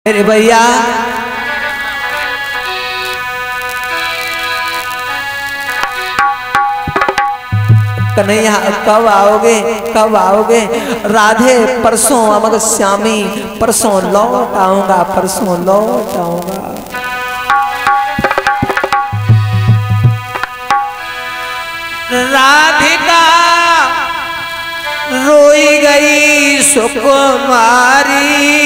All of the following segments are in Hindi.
मेरे भैया कन्हैया कब आओगे कब आओगे? राधे परसों अमर श्यामी, परसों लौट आऊंगा, परसों लौट आऊंगा। राधिका रोई गई सुकुमारी,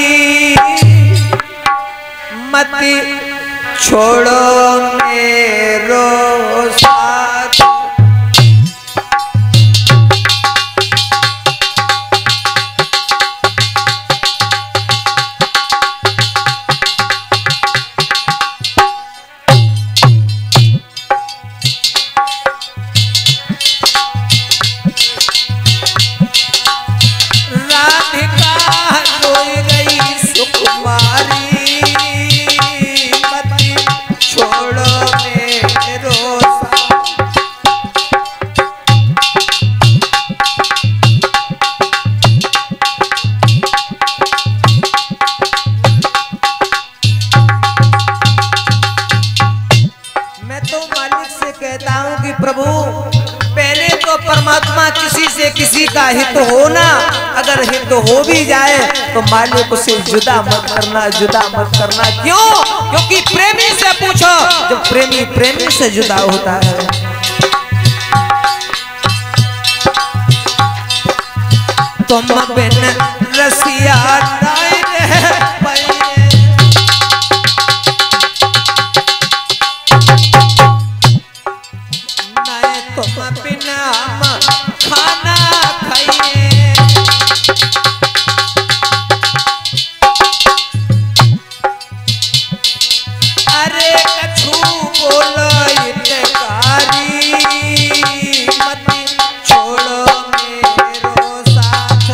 मत छोड़ो मेरो साथ। परमात्मा किसी से किसी का हित होना, अगर हित हो भी जाए तो मालिक उसे जुदा मत करना, जुदा मत करना। क्यों? क्योंकि प्रेमी से पूछो, जब प्रेमी प्रेमी से जुदा होता है। तुम बिन रसिया खाना खाइए, अरे कछु बोलो इनकारी, मत छोड़ो मेरो साथ।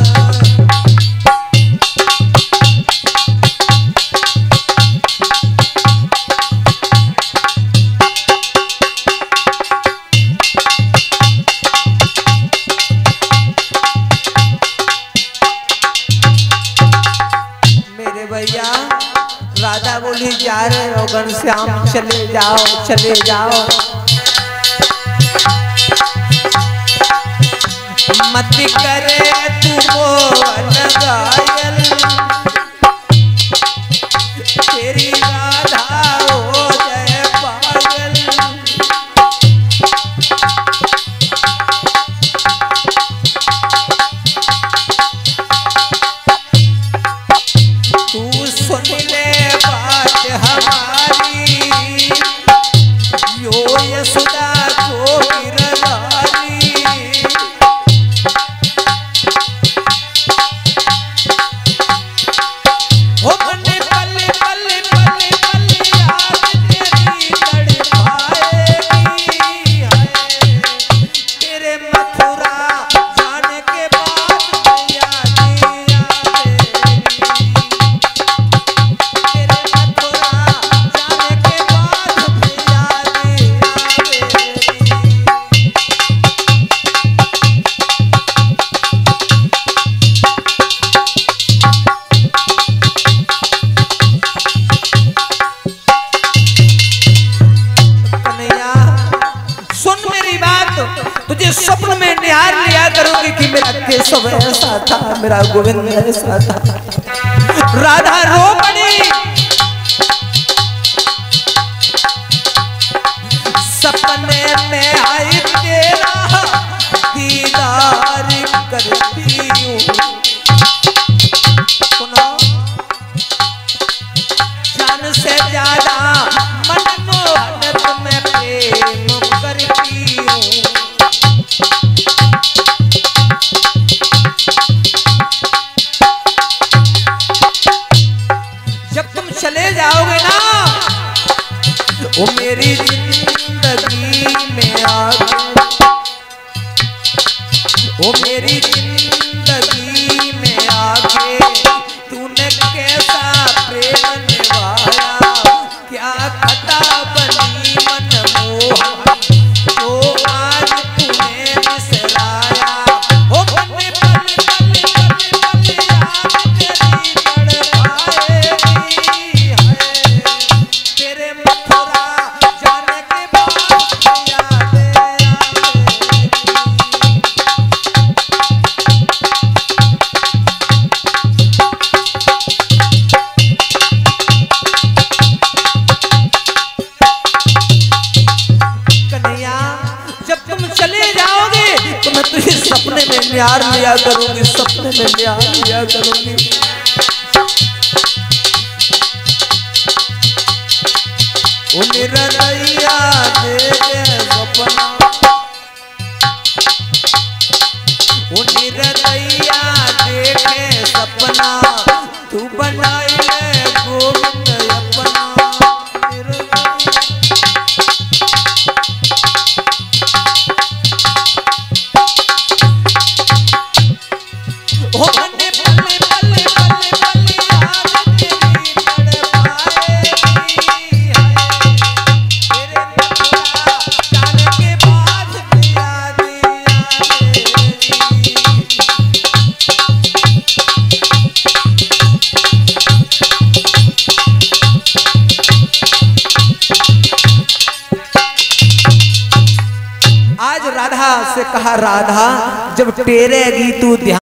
भैया राधा बोली जा रहे हो घनश्याम, चले जाओ चले जाओ, मत करे तू घायल, तेरी राधा हो जाए पागल। तू सुन ले बात हमारी, यो यशोदा को गिरधारी, हो मने पल पल पल पल याद तेरी तड़पाएगी, तेरे मथुरा जाने के बाद याद स्वप्न में निहार लिया करूंगी कि मेरा केशव ऐसा था, मेरा गोविंद ऐसा था। राधा रो पड़ी, सपने में आई तेरा दीदार करती हूँ। सुनो, जान से ज्यादा मनमोहन तुम्हें प्रेम करती हूँ। जब तुम चले जाओगे ना, वो मेरी जिंदगी में आके, वो मेरी जिंदगी में आके तूने कैसा प्रेम निभाया, क्या खता बनी मनमोहन जो आज तूने बिसराया। हो पल पल पल पल पल याद तेरी तड़पाएगी, निहार लिया करूंगी, सपने में निहार लिया करूंगी। निर्दयिया देखे सपना, निर्दयिया देखे सपना, तू बनाई ले गोविंद अपना। हो मने पल्ले पल्ले पल्ले पल्ले याद तेरी तड़पाएगी, तेरे नखरा जाने के बाद याद आएगी। आज राधा से कहा, राधा जब टेरेगी तू ध्यान